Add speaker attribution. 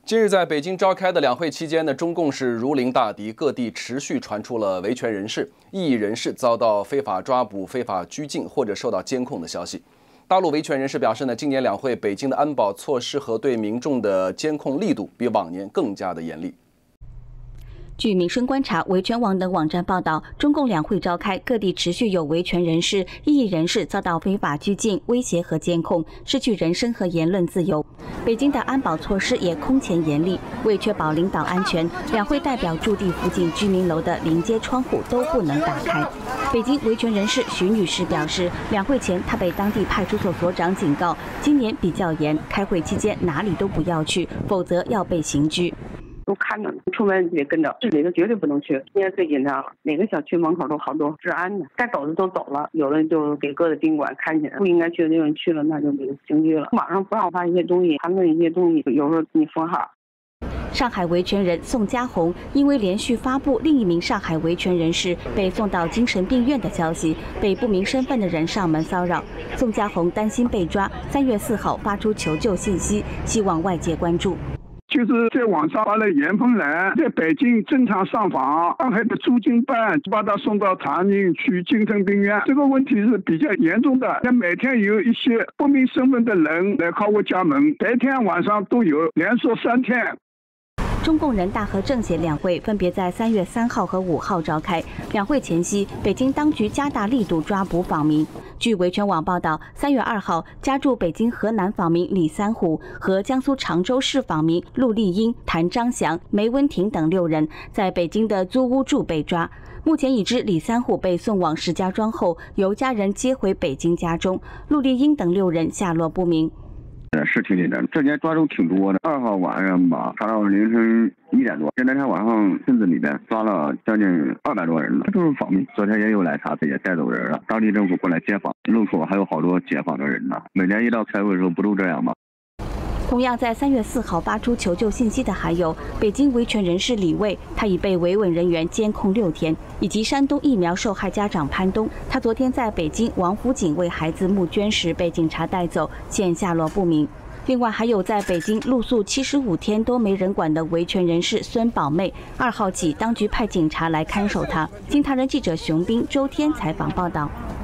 Speaker 1: 近日，在北京召开的两会期间呢，中共是如临大敌，各地持续传出了维权人士、异议人士遭到非法抓捕、非法拘禁或者受到监控的消息。大陆维权人士表示呢，今年两会北京的安保措施和对民众的监控力度比往年更加的严厉。
Speaker 2: 据民生观察、维权网等网站报道，中共两会召开，各地持续有维权人士、异议人士遭到非法拘禁、威胁和监控，失去人身和言论自由。北京的安保措施也空前严厉，为确保领导安全，两会代表驻地附近居民楼的临街窗户都不能打开。北京维权人士徐女士表示，两会前她被当地派出所所长警告，今年比较严，开会期间哪里都不要去，否则要被刑拘。
Speaker 3: 都看着，出门得跟着，这里头绝对不能去。现在最紧张了，哪个小区门口都好多治安的，该走的都走了，有的就给搁在宾馆看起来，不应该去的地方去了，那就给刑拘了。网上不让发一些东西，谈论一些东西，有时候你封号。
Speaker 2: 上海维权人宋家红因为连续发布另一名上海维权人士被送到精神病院的消息，被不明身份的人上门骚扰。宋家红担心被抓，3月4号发出求救信息，希望外界关注。
Speaker 4: 就是在网上发了严峰人在北京正常上访，上海的驻京办把他送到长宁区精神病院。这个问题是比较严重的，每天有一些不明身份的人来敲我家门，白天晚上都有，连续3天。
Speaker 2: 中共人大和政协两会分别在3月3号和5号召开。两会前夕，北京当局加大力度抓捕访民。据维权网报道，3月2号，家住北京河南访民李三虎和江苏常州市访民陆丽英、谭章祥、梅温婷等6人，在北京的租屋住被抓。目前已知李三虎被送往石家庄后，由家人接回北京家中，陆丽英等6人下落不明。
Speaker 5: 是挺紧张，这年抓住挺多的。2号晚上吧，查到凌晨1点多，这两天晚上村子里边抓了将近200多人了，都是访民。昨天也有来查，也带走人了。当地政府过来接访，路口还有好多解访的人呢。每年一到开会的时候，不都这样吗？
Speaker 2: 同样在3月4号发出求救信息的还有北京维权人士李卫，他已被维稳人员监控6天，以及山东疫苗受害家长潘东，他昨天在北京王府井为孩子募捐时被警察带走，现下落不明。另外还有在北京露宿75天都没人管的维权人士孙宝妹，2号起当局派警察来看守她。经唐人记者熊斌、周天采访报道。